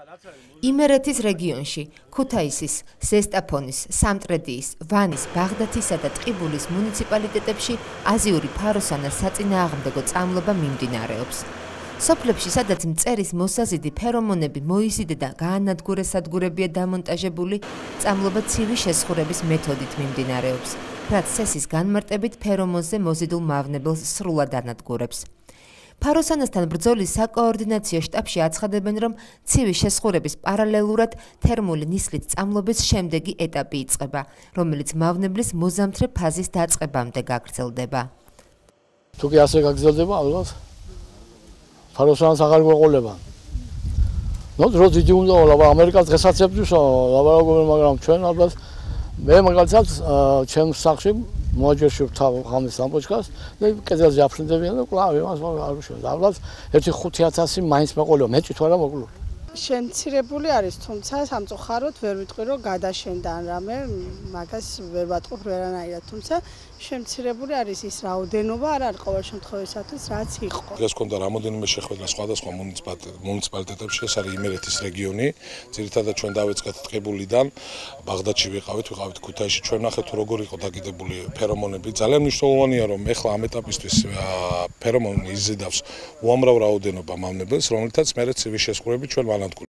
იმერეთის რეგიონში ქუთაისის, ზესტაფონის, სამტრედიის, ვანის, ბაღდათისა და ტყიბულის მუნიციპალიტეტებში აზიური ფაროსანას საწინააღმდეგო წამლობა მიმდინარეობს. სოფლებში, სადაც მწერის მოსაზიდი ფერომონები მოიზიდე და გაანადგურე სადგურებია დამონტაჟებული, წამლობა ცივი შესხურების მეთოდით მიმდინარეობს, რაც სესის განმარტებით ფერომონზე მოზიდულ მავნებელს სრულად ანადგურებს. ფაროსანასთან ბრძოლის საკოორდინაციო შტაბში აცხადებენ, რომ ცივი შესხურების პარალელურად თერმული ნისლით წამლობის შემდეგი ეტაპი იწყება, რომელიც მავნებლის მოზამთრე ფაზის დაწყებამდე გაგრძელდება. თუ კი ასე გაგრძელდება, ალბათ ფაროსანას აღარ გვეყოლება. დრო დიდი უნდა ლაბა ამერიკას დღესაც ეფთვისო ლაბარაკობენ, მაგრამ ჩვენ ალბათ მე მაგალითად ჩემს სახლში მოაჯერში ვთავ ხამის ლამპოჩკას და კედელზე აფრინდებიან და კვლავ იმას არ უშევს. ალბათ 1-5,000 მაინც მეყოლება, მეტი თუ არა მოკლული. შემცირებული არის, თუმცა სამწუხაროდ ვერ ვიტყვი, რომ გადაშენდა ან რამე, მაგას ვერ ვატყობ ვერანაირად, თუმცა შემცირებული არის ის რაოდენობა, არ არის ყოველ შემთხვევისათვის, რაც იყო. დღეს ქონდა რამოდენიმე შეხვედრა სხვადასხვა მუნიციპალიტეტებში, ეს არის იმერეთის რეგიონი, ძირითადად ჩვენ დავიწყეთ ტყიბულიდან, ბაღდათში ვიყავით ქუთაისში, ჩვენ ნახეთ თუ როგორ იყო დაკიდებული ფერომონები. ძალიან მნიშვნელოვანია, რომ ეხლა ამ ეტაპისთვის ფერომონი იზიდავს უამრავ რაოდენობა მავნებელს, რომელთაც მერე ცივი შესხურები ჩვენ